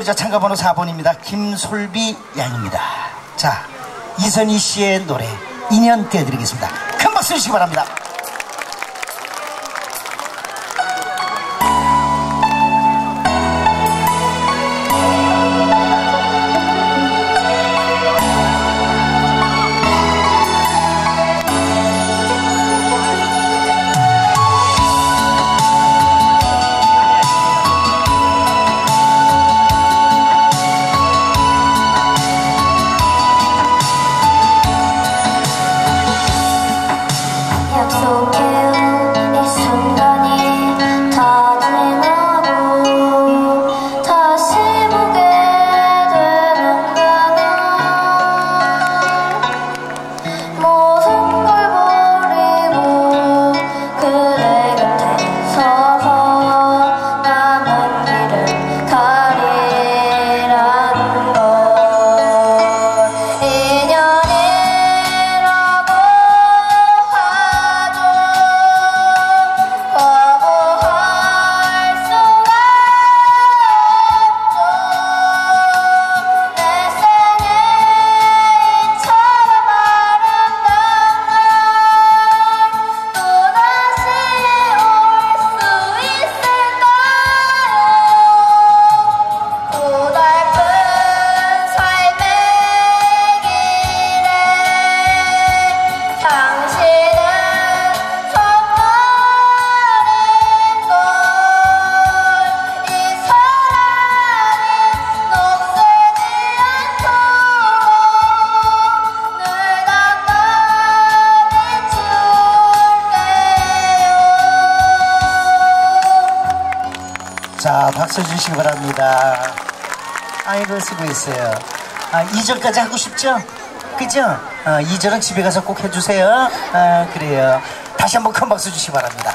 우리 참가번호 4번입니다. 김솔비 양입니다. 자, 이선희 씨의 노래 인연 띄워드리겠습니다. 큰 박수 주시기 바랍니다. 자, 박수 주시기 바랍니다. 아이고, 수고했어요. 2절까지 하고 싶죠? 그죠? 2절은 집에 가서 꼭 해주세요. 그래요. 다시 한번 큰 박수 주시기 바랍니다.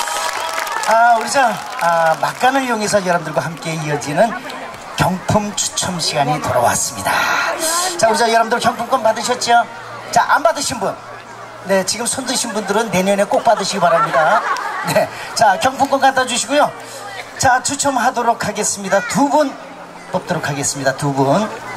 우리 막간을 이용해서 여러분들과 함께 이어지는 경품 추첨 시간이 돌아왔습니다. 자, 우리 여러분들 경품권 받으셨죠? 자, 안 받으신 분, 네, 지금 손 드신 분들은 내년에 꼭 받으시기 바랍니다. 네, 자, 경품권 갖다 주시고요. 자, 추첨하도록 하겠습니다. 2분 뽑도록 하겠습니다. 2분.